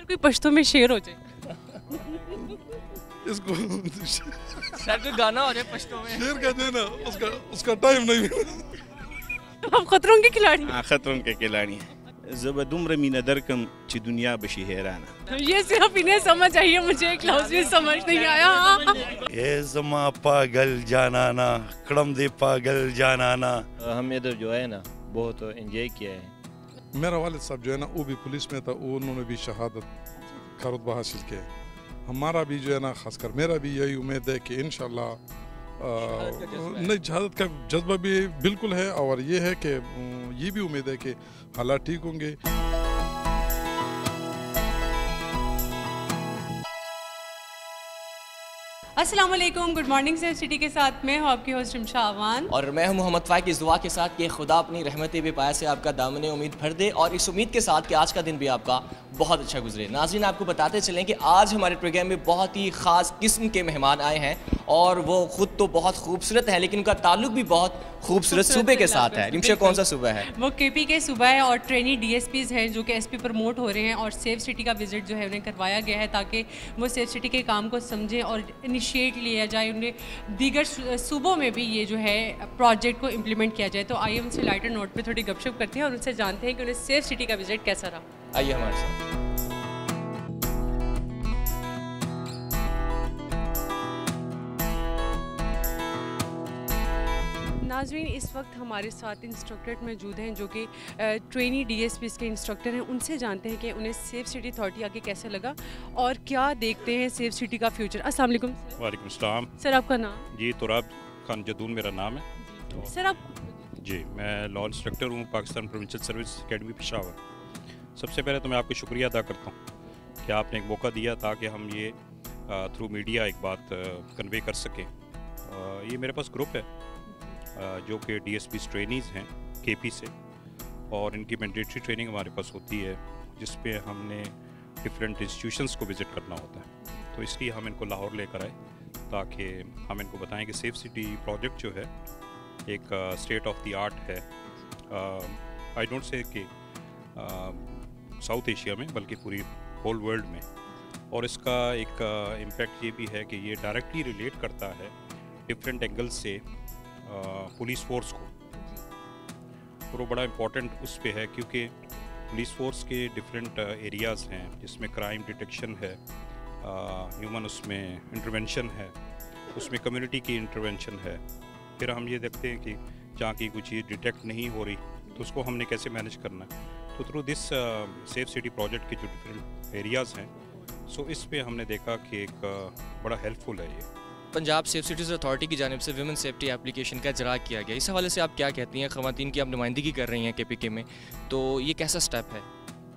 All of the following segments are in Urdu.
कोई पश्तो में शेर हो जाए। इसको सर कोई गाना हो जाए पश्तो में। शेर कहते हैं ना, उसका टाइम नहीं मिला। तो आप खतरों के खिलाड़ी हैं। خطرون کې کلانی زه به دومره مینه درکم چې دنیا بشي حیرانه. ये सिर्फ इन्हें समझ आई है, मुझे एक लफ्ज़ भी समझ नहीं आया. اے زما پاگل جانانا کڑم دے پاگل جانانا. ہم ادھر جو ہے نا بہت انجوائے کیا ہے. میرا والد صاحب جو ہے نا وہ بھی پولیس میں تھا, انہوں نے بھی شہادت کا رتبہ حاصل کیا. ہمارا بھی جو ہے نا, خاص کر میرا بھی یہی امید ہے کہ انشاءاللہ نہیں, شہادت کا جذبہ بھی بالکل ہے, اور یہ ہے کہ یہ بھی امید ہے کہ حالات ٹھیک ہوں گے. السلام علیکم, گڈ مارننگ سیف سٹی کے ساتھ میں ہوں آپ کی ہوسٹ رمشا امان, اور میں ہوں محمد فائق. اس دعا کے ساتھ کہ خدا اپنی رحمت بے پایا سے آپ کا دامن امید بھر دے, اور اس امید کے ساتھ کہ آج کا دن بھی آپ کا بہت اچھا گزرے. ناظرین, آپ کو بتاتے چلیں کہ آج ہمارے پروگرام میں بہت ہی خاص قسم کے مہمان آئے ہیں, اور وہ خود تو بہت خوبصورت ہے لیکن ان کا تعلق بھی بہت خوبصورت صوبے کے ساتھ ہے. رمشا, کون سا صوبہ ہے؟ وہ کے پی کے صوبہ ہے, اور ٹرینی ڈی ایس پیز ہیں جو کہ ایس پی پروموٹ ہو رہے ہیں, اور سیف سٹی کا وزٹ جو ہے انہیں کروایا گیا ہے تاکہ وہ سیف سٹی کے کام کو سمجھیں اور انیشیٹ لیا جائے, انہیں دیگر صوبوں میں بھی یہ جو ہے پروجیکٹ کو امپلیمنٹ کیا جائے. تو آئیے ان سے لائٹر نوٹ پہ تھوڑی گپ شپ کرتے ہیں اور ان سے جانتے ہیں کہ انہیں سیف سٹی کا وزٹ کیسا رہا. آئیے ہمارے ساتھ. ناظرین, اس وقت ہمارے ساتھ انسٹرکٹر موجود ہیں جو کہ ٹرینی ڈی ایس پیز کے انسٹرکٹر ہیں. ان سے جانتے ہیں کہ انہیں سیف سٹی اتھارٹی آگے کیسے لگا اور کیا دیکھتے ہیں سیف سٹی کا فیوچر. السلام علیکم. وعلیکم السلام. سر, آپ کا نام؟ جی, تراب خان جدون میرا نام ہے. سر, آپ؟ جی, میں لا انسٹرکٹر ہوں Pakistan provincial service academy Peshawar. سب سے پہلے تو میں آپ کو شکریہ ادا کرتا ہوں کہ آپ نے ایک موقع دیا تاکہ ہم یہ تھرو میڈیا ایک بات کنوے کر سکیں. یہ میرے پاس گروپ ہے جو کہ ڈی ایس پیز ٹرینیز ہیں کے پی سے, اور ان کی مینڈیٹری ٹریننگ ہمارے پاس ہوتی ہے جس پہ ہم نے ڈفرینٹ انسٹیٹیوشنس کو وزٹ کرنا ہوتا ہے. تو اس لیے ہم ان کو لاہور لے کر آئے تاکہ ہم ان کو بتائیں کہ سیف سٹی پروجیکٹ جو ہے ایک اسٹیٹ آف دی آرٹ ہے. آئی ڈونٹ سے کہ ساؤتھ ایشیا میں بلکہ پوری ہول ورلڈ میں, اور اس کا ایک امپیکٹ یہ بھی ہے کہ یہ ڈائریکٹلی ریلیٹ کرتا ہے ڈفرینٹ اینگل سے پولیس فورس کو, اور وہ بڑا امپورٹنٹ اس پہ ہے کیونکہ پولیس فورس کے ڈفرینٹ ایریاز ہیں جس میں کرائم ڈیٹیکشن ہے, ہیومن اس میں انٹرونشن ہے, اس میں کمیونٹی کی انٹرونشن ہے. پھر ہم یہ دیکھتے ہیں کہ جہاں کی کوئی چیز ڈیٹیکٹ نہیں ہو رہی تو اس کو ہم نے کیسے مینیج کرنا ہے. تو through this safe city project کے جو ڈفرینٹ ایریاز ہیں, سو اس پہ ہم نے دیکھا کہ ایک بڑا ہیلپ فل ہے. یہ پنجاب سیف سٹیز اتھارٹی کی جانب سے ویمن سیفٹی اپلیکیشن کا اجرا کیا گیا, اس حوالے سے آپ کیا کہتی ہیں؟ خواتین کی آپ نمائندگی کر رہی ہیں کے پی کے میں, تو یہ کیسا سٹیپ ہے؟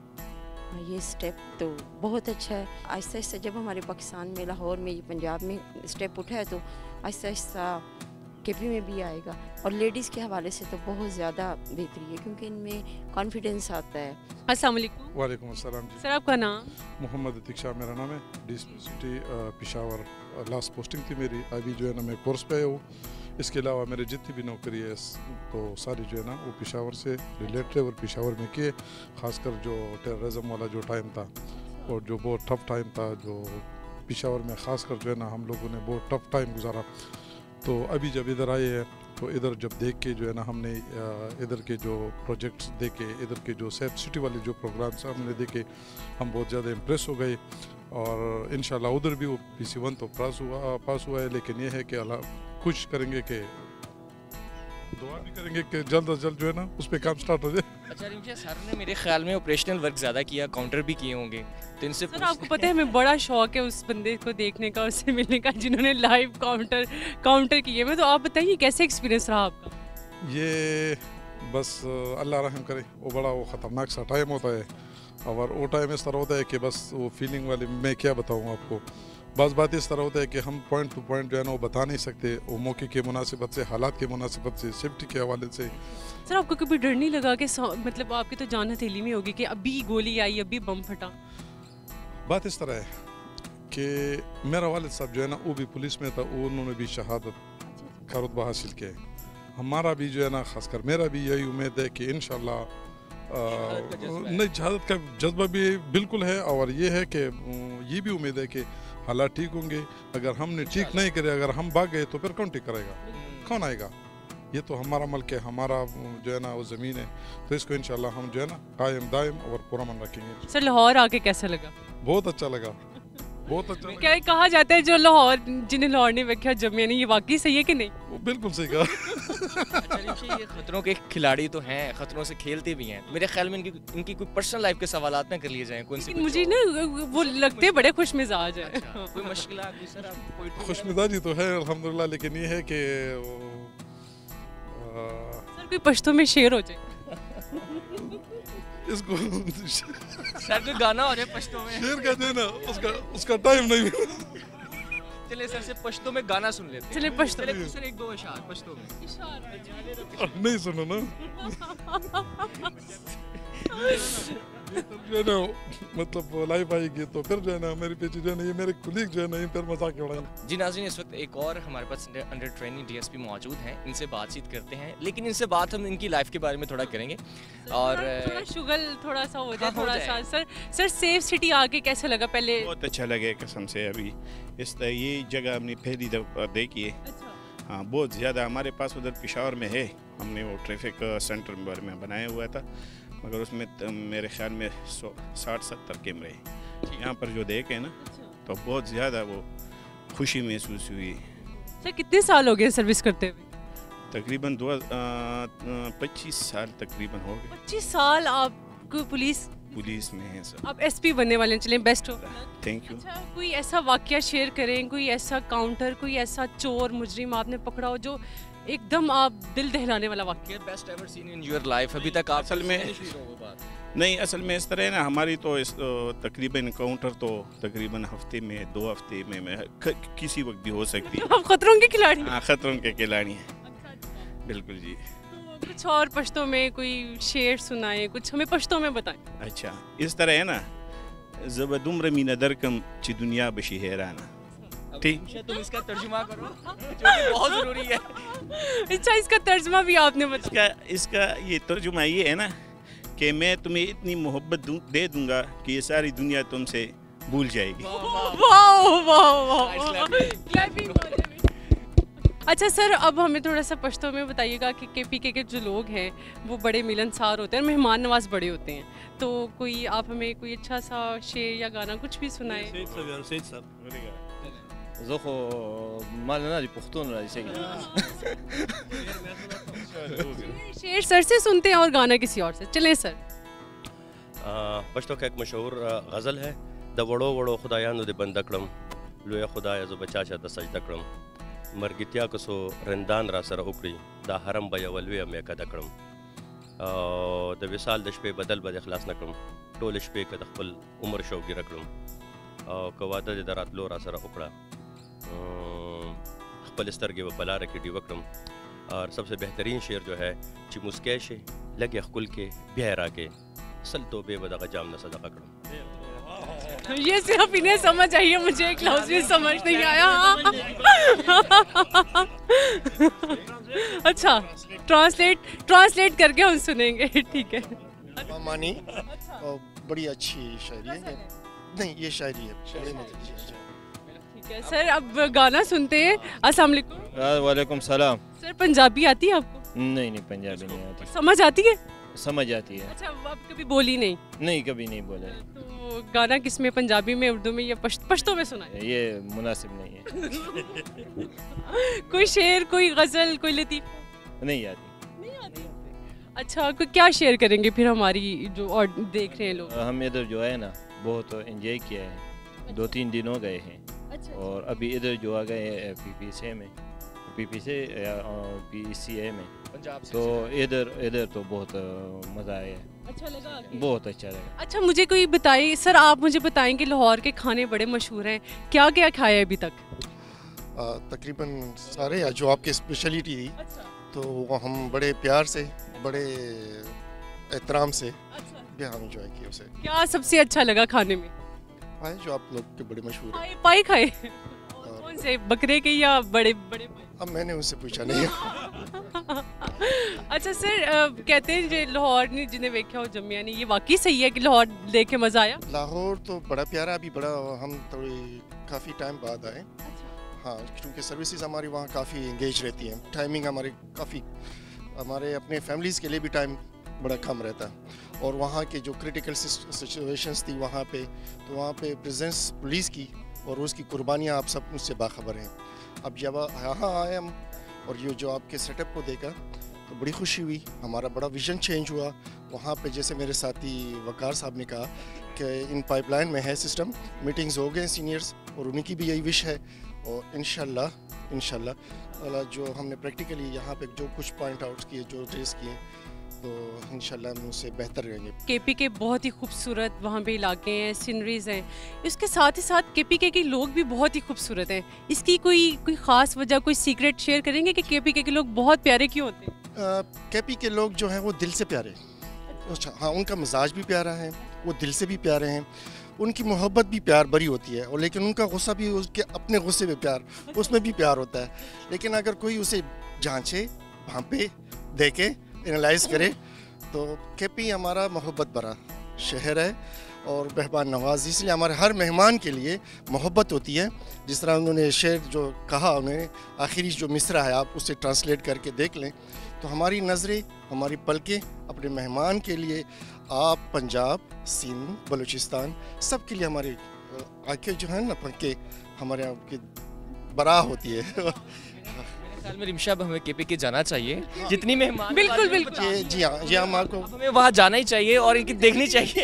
یہ سٹیپ تو بہت اچھا ہے. آہستہ آہستہ جب ہمارے پاکستان میں, لاہور میں, پنجاب میں سٹیپ اٹھا ہے تو آہستہ آہستہ کے پی میں بھی آئے گا, اور لیڈیز کے حوالے سے تو بہت زیادہ بہتری ہے کیونکہ ان میں کانفیڈنس آتا ہے. السلام علیکم. وعلیکم السلام. جی, سر, آپ کا نام؟ محمد عتیق شاہ میرا نام ہے. D S P city Peshawar last posting تھی میری, ابھی جو ہے نا میں کورس پہ ہوں. اس کے علاوہ میرے جتنی بھی نوکری ہے تو ساری جو ہے نا وہ پشاور سے ریلیٹڈ اور پشاور میں کیے. خاص کر جو ٹیررزم والا جو ٹائم تھا اور جو بہت ٹف ٹائم تھا, جو پشاور میں خاص کر جو ہے نا ہم لوگوں نے بہت ٹف ٹائم گزارا. تو ابھی جب ادھر آئے ہیں تو ادھر جب دیکھ کے جو ہے نا ہم نے ادھر کے جو پروجیکٹس دیکھے, ادھر کے جو سیف سٹی والے جو پروگرامس ہم نے دیکھے, ہم بہت زیادہ امپریس ہو گئے. اور انشاءاللہ ادھر بھی وہ PC1 تو پاس ہوا ہے, لیکن یہ ہے کہ اللہ خوش کریں گے کہ دعا بھی کریں گے کہ جلد از جلد جو ہے نا اس پہ کام سٹارٹ ہو جائے. اچھا رمشا, سر نے میرے خیال میں آپریشنل ورک زیادہ کیا, کاؤنٹر بھی کیے ہوں گے, تو ان سے سر آپ کو پتہ ہے ہمیں بڑا شوق ہے اس بندے کو دیکھنے کا, اس سے ملنے کا جنہوں نے لائیو کاؤنٹر کیے ہوئے. تو آپ بتائیے کیسے ایکسپیرینس رہا آپ کا؟ یہ بس اللہ رحم کرے, وہ بڑا وہ خطرناک سا ٹائم ہوتا ہے, اور وہ ٹائم اس طرح ہوتا ہے کہ بس وہ فیلنگ والی میں کیا بتاؤں آپ کو. بعض بات اس طرح ہوتا ہے کہ ہم پوائنٹ ٹو پوائنٹ جو ہے نا وہ بتا نہیں سکتے, وہ موقع کے مناسبت سے, حالات کے مناسبت سے, سیفٹی کے حوالے سے. سر, آپ کو کبھی ڈر نہیں لگا کہ مطلب آپ کی تو جان ہتھیلی میں ہوگی کہ ابھی گولی آئی, ابھی بم پھٹا؟ بات اس طرح ہے کہ میرا والد صاحب جو ہے نا وہ بھی پولیس میں تھا, انہوں نے بھی شہادت کا رتبہ حاصل کیا ہے. ہمارا بھی جو ہے نا, خاص کر میرا بھی یہی امید ہے کہ انشاءاللہ नहीं, जहादत का जज्बा भी बिल्कुल है, और ये है कि ये भी उम्मीद है कि हालात ठीक होंगे। अगर हमने ठीक नहीं करे, अगर हम भाग गए तो फिर कौन ठीक करेगा, कौन आएगा? ये तो हमारा मुल्क है, हमारा जो है ना वो ज़मीन है, तो इसको इंशाल्लाह हम जो है ना कायम दायम और पूरा मन रखेंगे। सर लाहौर आके कैसा लगा? बहुत अच्छा लगा, बहुत अच्छा लगा। क्या कहा जाता है जो लाहौर, जिन्हें लाहौर ने देखा जमिया नहीं, ये वाकई सही है कि नहीं? वो बिल्कुल सही कहा। अच्छा रिशी, ये खतरों के खिलाड़ी तो हैं, खतरों से खेलते भी हैं, मेरे ख्याल में इनकी कोई पर्सनल लाइफ के सवालात ना कर लिए जाएं, कौन सी मुझे ना वो लगते बड़े खुश मिजाज है। कोई मुश्किल सर कोई खुश मिजाजी तो है अल्हम्दुलिल्लाह, लेकिन ये है कि सर कोई पश्तो में शेर हो जाए इसको सर कोई गाना हो जाए पश्तो में, शेर कहते हैं ना, उसका टाइम नहीं। चलिए सर से पश्तो में गाना सुन लेते हैं। चलिए पश्तो चलिए सर एक दो इशार पश्तो में। नहीं सुनो ना, जो है ना मतलब लाइव आएगी तो फिर जो है ना मेरे पीछे जो है ना ये मेरे कुलीग जो है ना फिर मजाक उड़ाएंगे। जी नाज़रीन, इस वक्त एक और हमारे पास अंडर ट्रेनिंग डीएसपी मौजूद हैं, इनसे बातचीत करते हैं, लेकिन इनसे बात हम इनकी लाइफ के बारे में थोड़ा करेंगे और थोड़ा शुगल थोड़ा सा हो जाए, हाँ, थोड़ा सा। सर सेफ सिटी आके कैसे लगा? पहले बहुत अच्छा लगे कसम से। अभी ये जगह हमने पहली दफ़ा देखी है। अच्छा। हाँ, बहुत ज़्यादा हमारे पास उधर पेशावर में है, हमने वो ट्रैफिक सेंटर में बनाया हुआ था, मगर उसमें मेरे ख्याल में 60-70 कैमरे हैं। यहाँ पर जो देखे ना तो बहुत ज़्यादा वो खुशी महसूस हुई। सर कितने साल हो गए सर्विस करते हुए? तकरीबन 25 साल तकरीबन हो गए। 25 साल आपको पुलिस में है सर। आप एसपी बनने वाले हैं, चलें बेस्ट हो। Thank you. अच्छा, कोई ऐसा वाकया शेयर करें, कोई ऐसा काउंटर, कोई ऐसा चोर मुजरिम आपने पकड़ा हो जो एकदम आप दिल दहलाने वाला वाकया? Best ever scene in your life अभी तक आप असल में नहीं, असल में इस तरह है ना, हमारी तो इस तकरीबन काउंटर तो तकरीबन हफ्ते में 2 हफ्ते में किसी वक्त भी हो सकती है। आप खतरों के खिलाड़ी? हाँ, खतरों के खिलाड़ी हैं। बिल्कुल जी। तो कुछ और पश्तों में कोई शेर सुनाए, कुछ हमें पश्तों में बताएं। अच्छा, इस तरह है ना, ज़बदुम रमीना दरकम ची दुनिया बशी हैराना। ठीक, तुम इसका तर्जुमा करो जो कि बहुत ज़रूरी है। अच्छा, इसका तर्जुमा भी आपने बताया? इसका ये तर्जुमा ये है ना कि मैं तुम्हें इतनी मोहब्बत दे दूंगा कि ये सारी दुनिया तुमसे भूल जाएगी। अच्छा सर, अब हमें थोड़ा सा पश्तो में बताइएगा कि केपीके के जो लोग हैं वो बड़े मिलनसार होते हैं, मेहमान नवाज बड़े होते हैं, तो कोई आप हमें कोई अच्छा सा शेर या गाना कुछ भी सुनाए। زخو مال نه دی پښتون راځي शेर सर से सुनते हैं और गाना किसी और से। चलें सर। پښتو کا ایک مشهور غزل ہے د وړو وړو خدایانو د بنده کړم لوی خدای ز بچا چا سجده کړم مرګتیا کو سو رندان را سره وکړي دا حرم به ولوي مې کده کړم د وصال د شپې بدل بد اخلاص نکړم ټول شپې کده خپل عمر شوګي رکړم او کواده د راتلو را سره وکړه خپل سترګې په بلاره کې ډیوه کړم اور سب سے بہترین شعر جو ہے چې مسکے شي لګي خپل کې بیا راکې سل توبه بدغه جام نه صدقه کړم. یہ صرف انہیں سمجھ آئیے، مجھے ایک لفظ بھی سمجھ نہیں آیا. اچھا ٹرانسلیٹ کر کے ہم سنیں گے. ٹھیک ہے. مانی بڑی اچھی شاعری ہے. نہیں یہ شاعری ہے. ٹھیک ہے سر، اب گانا سنتے ہیں. السلام علیکم. وعلیکم السلام. سر پنجابی آتی ہے آپ کو؟ نہیں پنجابی نہیں آتی. سمجھ آتی ہے؟ سمجھ آتی ہے. اچھا، آپ کبھی بولی نہیں؟ نہیں کبھی نہیں بولے. تو گانا کس میں، پنجابی میں، اردو میں یا پشتو میں سنا ہے؟ یہ مناسب نہیں ہے. کوئی شعر، کوئی غزل، کوئی لطیفہ؟ نہیں آتی. اچھا، کوئی کیا شیئر کریں گے پھر ہماری جو اور دیکھ رہے ہیں لوگ؟ ہم ادھر جو ہے نا بہت انجوائے کیا ہے. 2-3 دن ہو گئے ہیں اور ابھی ادھر جو آ گئے پی پی سی اے میں تو ادھر تو بہت مزہ آیا. اچھا لگا؟ بہت اچھا لگا. اچھا مجھے کوئی بتائیے سر، آپ مجھے بتائیں کہ لاہور کے کھانے بڑے مشہور ہیں، کیا کیا کھایا ابھی تک؟ تقریباً سارے جو آپ کی اسپیشلٹی تھی تو وہ ہم بڑے پیار سے، بڑے احترام سے بھی ہم انجوائے کیے اسے. کیا سب سے اچھا لگا کھانے میں؟ پائے جو آپ لوگ کے بڑے مشہور ہیں. پائی کھائے؟ کون سے، بکرے کے یا بڑے بڑے؟ اب میں نے ان سے پوچھا نہیں. اچھا سر کہتے ہیں جو لاہور نے جنہیں ویکھیا ہو جمیا نہیں، یہ واقعی صحیح ہے کہ لاہور دیکھ کے مزہ آیا؟ لاہور تو بڑا پیارا، ابھی بڑا ہم تھوڑی کافی ٹائم بعد آئے. ہاں کیونکہ سروسز ہماری وہاں کافی انگیج رہتی ہیں، ٹائمنگ ہماری کافی، ہمارے اپنے فیملیز کے لیے بھی ٹائم بڑا کم رہتا ہے. اور وہاں کے جو کرٹیکل سچویشنز تھی وہاں پہ، تو وہاں پہ پریزنس پولیس کی اور اس کی قربانیاں آپ سب مجھ سے باخبر ہیں. اب جب یہاں آئے ہم اور یہ جو آپ کے سیٹ اپ کو دیکھا تو بڑی خوشی ہوئی، ہمارا بڑا ویژن چینج ہوا. وہاں پہ جیسے میرے ساتھی وقار صاحب نے کہا کہ ان پائپ لائن میں ہے سسٹم، میٹنگز ہو گئے سینئرز اور انہیں کی بھی یہی وش ہے. اور انشاءاللہ جو ہم نے پریکٹیکلی یہاں پہ جو کچھ پوائنٹ آؤٹ کیے، جو ریز کیے، تو انشاءاللہ ہم اس سے بہتر رہیں گے. کے پی کے بہت ہی خوبصورت وہاں پہ علاقے ہیں، سینریز ہیں، اس کے ساتھ ہی ساتھ کے پی کے لوگ بھی بہت ہی خوبصورت ہیں. اس کی کوئی خاص وجہ، کوئی سیکرٹ شیئر کریں گے کہ کے پی کے لوگ بہت پیارے کیوں ہوتے ہیں؟ کے پی کے لوگ جو ہیں وہ دل سے پیارے، ہاں ان کا مزاج بھی پیارا ہے، وہ دل سے بھی پیارے ہیں، ان کی محبت بھی پیار بری ہوتی ہے، اور لیکن ان کا غصہ بھی اس کے اپنے غصے میں پیار، اس میں بھی پیار ہوتا ہے. لیکن اگر کوئی اسے جانچے، بھانپے، دیکھے، انالائز کرے تو کے پی ہمارا محبت بھرا شہر ہے اور مہمان نواز، اس لیے ہمارے ہر مہمان کے لیے محبت ہوتی ہے. جس طرح انہوں نے شعر جو کہا، انہیں آخری جو مصرع ہے آپ اسے ٹرانسلیٹ کر کے دیکھ لیں، تو ہماری نظریں، ہماری پلکیں اپنے مہمان کے لیے، آپ پنجاب، سندھ، بلوچستان، سب کے لیے ہماری آنکھیں جو ہیں نا پنکھے ہمارے آپ کی برا ہوتی ہے. میں رمشا اب ہمیں کے پی کے جانا چاہیے، جتنی مہمان بالکل بالکل جی ہاں جی ہم آپ کو ہمیں وہاں جانا ہی چاہیے اور ان کی دیکھنی چاہیے.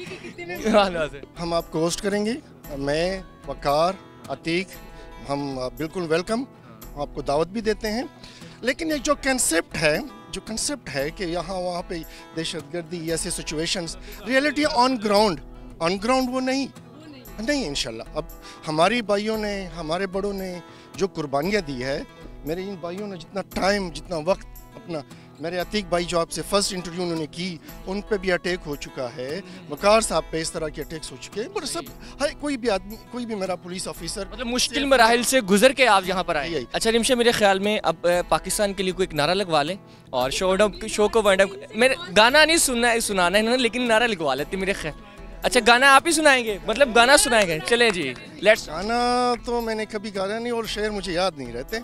ہم آپ کو ہوسٹ کریں گے، میں، وقار، عتیق، ہم بالکل ویلکم، آپ کو دعوت بھی دیتے ہیں. لیکن ایک جو کنسیپٹ ہے کہ یہاں وہاں پہ دہشت گردی ایسے سچویشنز، ریئلٹی آن گراؤنڈ وہ نہیں انشاءاللہ. اب ہماری بھائیوں نے، ہمارے بڑوں نے جو قربانیاں دی ہے، میرے ان بھائیوں نے جتنا ٹائم، جتنا وقت اپنا، میرے عتیق بھائی جو آپ سے فرسٹ انٹرویو انہوں نے کی، ان پہ بھی اٹیک ہو چکا ہے، وقار صاحب پہ اس طرح کے اٹیکس ہو چکے ہیں، پر سب کوئی بھی آدمی، کوئی بھی میرا پولیس آفیسر، مطلب مشکل مراحل سے گزر کے آپ یہاں پر آئے. اچھا رمشا، میرے خیال میں اب پاکستان کے لیے کوئی ایک نعرہ لگوا لیں اور شو کو وائنڈ اپ. میرے گانا نہیں سنانا ہے انہوں نے، لیکن نعرہ لگوا لیتے میرے خیال. اچھا گانا آپ ہی سنائیں گے؟ مطلب گانا سنائیں گے؟ چلیں جی لیٹس. گانا تو میں نے کبھی گانا نہیں، اور شعر مجھے یاد نہیں رہتے.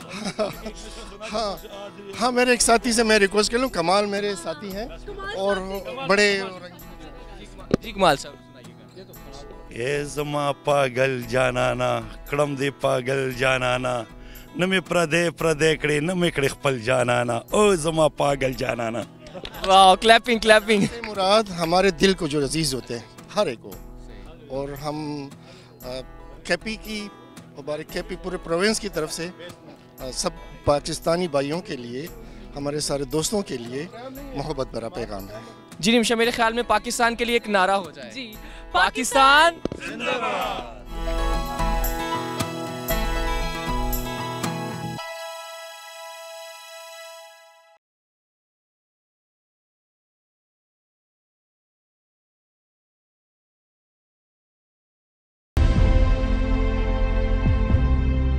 ہاں میرے ایک ساتھی سے میں ریکویسٹ کر لوں، کمال میرے ساتھی ہیں اور بڑے. جی کمال صاحب اے زما پاگل جانانا کڑم دے پاگل جانانا نہ پردے کڑے نہ میں کڑے خپل جانانا او زما پاگل جانانا. واو، کلیپنگ. مراد ہمارے دل کو جو عزیز ہوتے ہیں ہر ایک کو، اور ہم کے پی کی، ہمارے کے پی پورے پروونس کی طرف سے سب پاکستانی بھائیوں کے لیے، ہمارے سارے دوستوں کے لیے محبت بھرا پیغام ہے. جی رمشا، میرے خیال میں پاکستان کے لیے ایک نعرہ ہو جائے. جی، پاکستان زندہ باد.